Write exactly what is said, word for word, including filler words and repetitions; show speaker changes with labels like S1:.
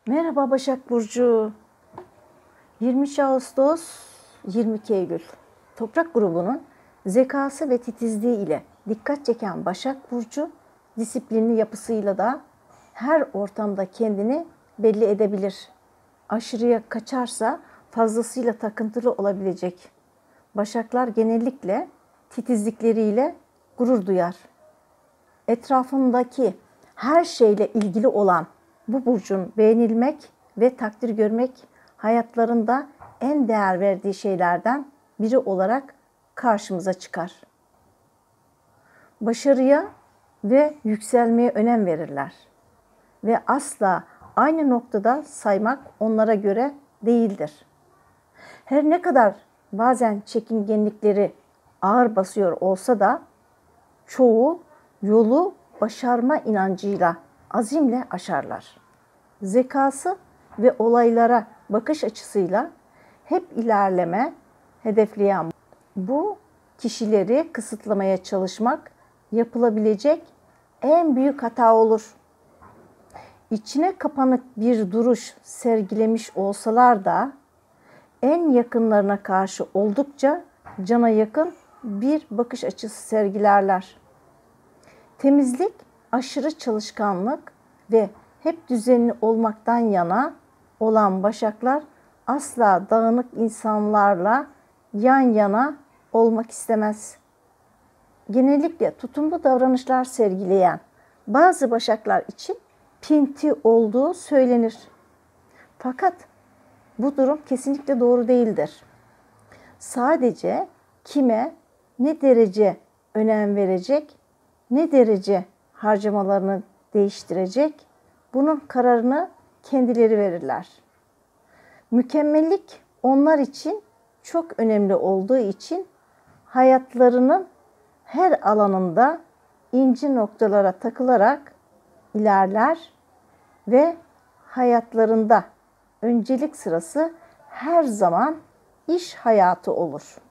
S1: Merhaba Başak Burcu. yirmi üç Ağustos yirmi iki Eylül. Toprak grubunun zekası ve titizliği ile dikkat çeken Başak Burcu, disiplinli yapısıyla da her ortamda kendini belli edebilir. Aşırıya kaçarsa fazlasıyla takıntılı olabilecek. Başaklar genellikle titizlikleriyle gurur duyar. Etrafındaki her şeyle ilgili olan bu burcun beğenilmek ve takdir görmek hayatlarında en değer verdiği şeylerden biri olarak karşımıza çıkar. Başarıya ve yükselmeye önem verirler ve asla aynı noktada saymak onlara göre değildir. Her ne kadar bazen çekingenlikleri ağır basıyor olsa da çoğu yolu başarma inancıyla, azimle aşarlar. Zekası ve olaylara bakış açısıyla hep ilerleme hedefleyen bu kişileri kısıtlamaya çalışmak yapılabilecek en büyük hata olur. İçine kapanık bir duruş sergilemiş olsalar da en yakınlarına karşı oldukça cana yakın bir bakış açısı sergilerler. Temizlik, aşırı çalışkanlık ve hep düzenli olmaktan yana olan Başaklar asla dağınık insanlarla yan yana olmak istemez. Genellikle tutumlu davranışlar sergileyen bazı Başaklar için pinti olduğu söylenir. Fakat bu durum kesinlikle doğru değildir. Sadece kime ne derece önem verecek, ne derece harcamalarını değiştirecek, bunun kararını kendileri verirler. Mükemmellik onlar için çok önemli olduğu için hayatlarının her alanında ince noktalara takılarak ilerler ve hayatlarında öncelik sırası her zaman iş hayatı olur.